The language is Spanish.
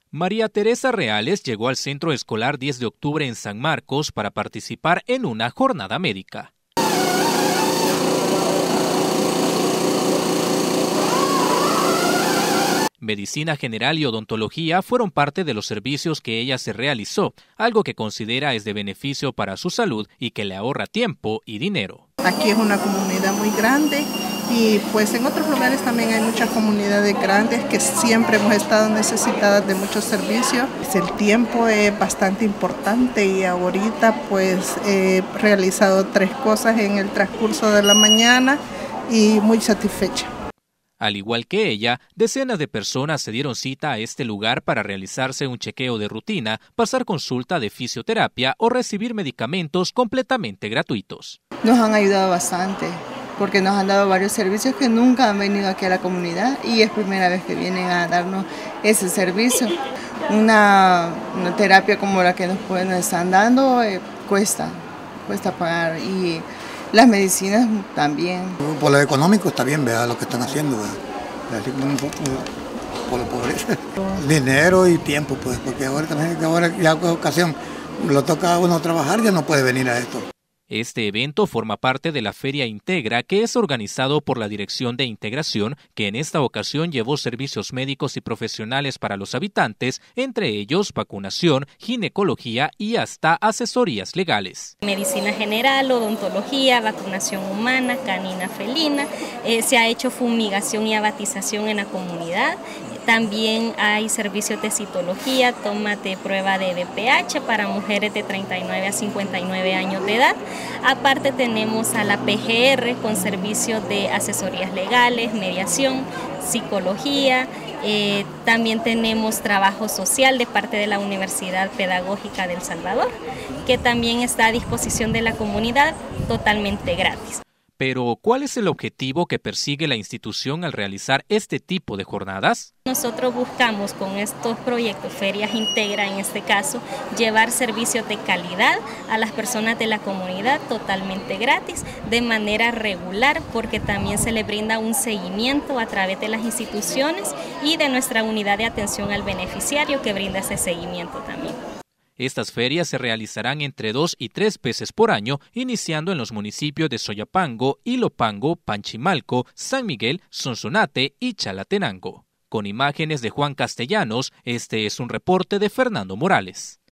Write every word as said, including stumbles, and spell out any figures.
María Teresa Reales llegó al Centro Escolar diez de octubre en San Marcos para participar en una jornada médica. Medicina general y odontología fueron parte de los servicios que ella se realizó, algo que considera es de beneficio para su salud y que le ahorra tiempo y dinero. Aquí es una comunidad muy grande y pues en otros lugares también hay muchas comunidades grandes que siempre hemos estado necesitadas de muchos servicios. El tiempo es bastante importante y ahorita pues he realizado tres cosas en el transcurso de la mañana y muy satisfecha. Al igual que ella, decenas de personas se dieron cita a este lugar para realizarse un chequeo de rutina, pasar consulta de fisioterapia o recibir medicamentos completamente gratuitos. Nos han ayudado bastante porque nos han dado varios servicios que nunca han venido aquí a la comunidad y es primera vez que vienen a darnos ese servicio. Una, una terapia como la que nos, pueden, nos están dando eh, cuesta, cuesta pagar y las medicinas también. Por lo económico está bien, vea lo que están haciendo, vea. Así como un poco por la pobreza. Dinero y tiempo, pues, porque ahora también, ahora ya por ocasión lo toca a uno trabajar, ya no puede venir a esto. Este evento forma parte de la Feria Integra, que es organizado por la Dirección de Integración, que en esta ocasión llevó servicios médicos y profesionales para los habitantes, entre ellos vacunación, ginecología y hasta asesorías legales. Medicina general, odontología, vacunación humana, canina, felina, eh, se ha hecho fumigación y abatización en la comunidad. También hay servicios de citología, toma de prueba de V P H para mujeres de treinta y nueve a cincuenta y nueve años de edad. Aparte tenemos a la P G R con servicios de asesorías legales, mediación, psicología. Eh, también tenemos trabajo social de parte de la Universidad Pedagógica de El Salvador, que también está a disposición de la comunidad totalmente gratis. Pero, ¿cuál es el objetivo que persigue la institución al realizar este tipo de jornadas? Nosotros buscamos con estos proyectos, Ferias Integra en este caso, llevar servicios de calidad a las personas de la comunidad totalmente gratis, de manera regular, porque también se le brinda un seguimiento a través de las instituciones y de nuestra unidad de atención al beneficiario que brinda ese seguimiento también. Estas ferias se realizarán entre dos y tres veces por año, iniciando en los municipios de Soyapango, Ilopango, Panchimalco, San Miguel, Sonsonate y Chalatenango. Con imágenes de Juan Castellanos, este es un reporte de Fernando Morales.